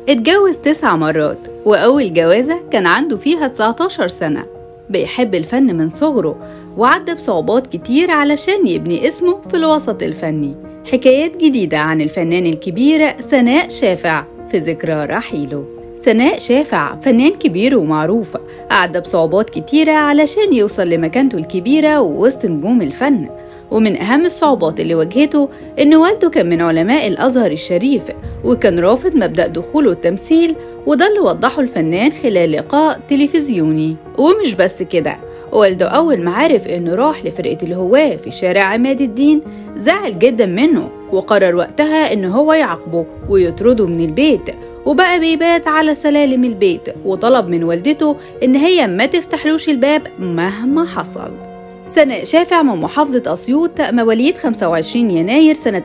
اتجوز 9 مرات، وأول جوازة كان عنده فيها 19 سنة. بيحب الفن من صغره، وعدى بصعوبات كتير علشان يبني اسمه في الوسط الفني. حكايات جديدة عن الفنان الكبير سناء شافع في ذكرى رحيله. سناء شافع فنان كبير ومعروف، عدى بصعوبات كتيرة علشان يوصل لمكانته الكبيرة ووسط نجوم الفن. ومن أهم الصعوبات اللي واجهته إن والده كان من علماء الأزهر الشريف، وكان رافض مبدأ دخوله التمثيل، وده اللي وضحه الفنان خلال لقاء تلفزيوني. ومش بس كده، والده أول ما عرف إنه راح لفرقة الهواة في شارع عماد الدين زعل جدا منه، وقرر وقتها إنه هو يعاقبه ويطرده من البيت، وبقى بيبات على سلالم البيت، وطلب من والدته إن هي ما تفتحلوش الباب مهما حصل. سناء شافع من محافظة أسيوط، مواليد 25 يناير سنة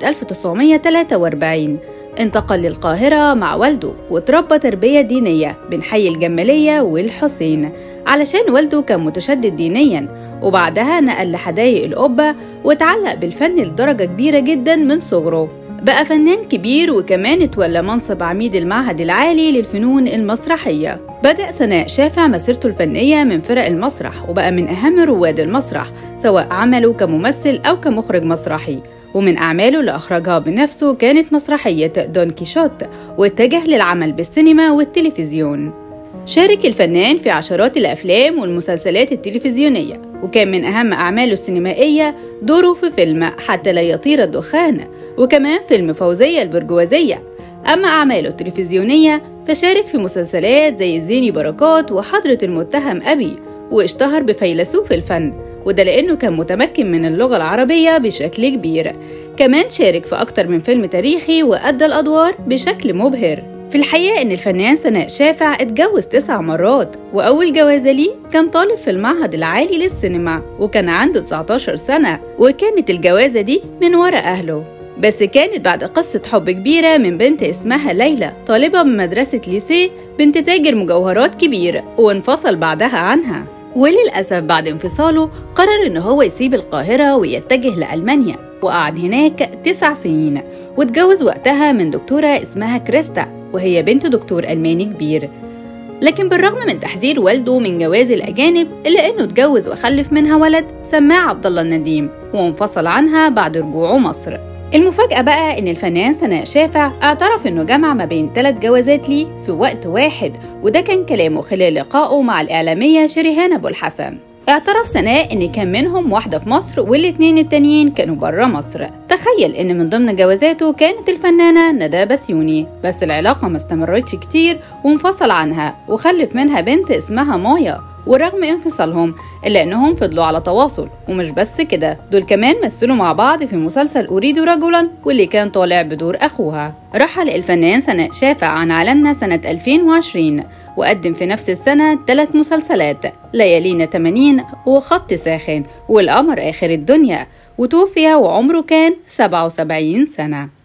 1943. انتقل للقاهرة مع والده وتربى تربية دينية بين حي الجمالية والحسين، علشان والده كان متشدد دينيا. وبعدها نقل لحدايق القبة وتعلق بالفن لدرجة كبيرة جدا من صغره. بقى فنان كبير، وكمان اتولى منصب عميد المعهد العالي للفنون المسرحية. بدأ سناء شافع مسيرته الفنية من فرق المسرح، وبقى من أهم رواد المسرح، سواء عمله كممثل أو كمخرج مسرحي. ومن أعماله اللي أخرجها بنفسه كانت مسرحية دون كيشوت، واتجه للعمل بالسينما والتلفزيون. شارك الفنان في عشرات الأفلام والمسلسلات التلفزيونية، وكان من أهم أعماله السينمائية دوره في فيلم حتى لا يطير الدخان، وكمان فيلم فوزية البرجوازية. أما أعماله التلفزيونية فشارك في مسلسلات زي زيني بركات وحضرة المتهم أبي، واشتهر بفيلسوف الفن، وده لأنه كان متمكن من اللغة العربية بشكل كبير. كمان شارك في أكتر من فيلم تاريخي وأدى الأدوار بشكل مبهر. في الحقيقة إن الفنان سناء شافع اتجوز 9 مرات، وأول جوازة ليه كان طالب في المعهد العالي للسينما، وكان عنده 19 سنة، وكانت الجوازة دي من وراء أهله. بس كانت بعد قصة حب كبيرة من بنت اسمها ليلى، طالبة من مدرسة ليسيه، بنت تاجر مجوهرات كبير، وانفصل بعدها عنها. وللأسف بعد انفصاله قرر إن هو يسيب القاهرة ويتجه لألمانيا، وقعد هناك 9 سنين، واتجوز وقتها من دكتورة اسمها كريستا، وهي بنت دكتور ألماني كبير. لكن بالرغم من تحذير والده من جواز الأجانب، إلا إنه اتجوز وخلف منها ولد سماه عبد الله النديم، وانفصل عنها بعد رجوعه مصر. المفاجأة بقى إن الفنان سناء شافع اعترف إنه جمع ما بين 3 جوازات ليه في وقت واحد، وده كان كلامه خلال لقائه مع الإعلامية شريهان أبو الحسن. اعترف سناء إن كان منهم واحدة في مصر، والاتنين التانيين كانوا برا مصر. تخيل إن من ضمن جوازاته كانت الفنانة ندى بسيوني، بس العلاقة ما استمرتش كتير وانفصل عنها، وخلف منها بنت اسمها مايا. ورغم انفصالهم إلا أنهم فضلوا على تواصل. ومش بس كده، دول كمان مثلوا مع بعض في مسلسل أريد رجلا، واللي كان طالع بدور أخوها. رحل الفنان سناء شافع عن عالمنا سنة 2020، وقدم في نفس السنة 3 مسلسلات: ليالينا 80 وخط ساخن والقمر آخر الدنيا، وتوفي وعمره كان 77 سنة.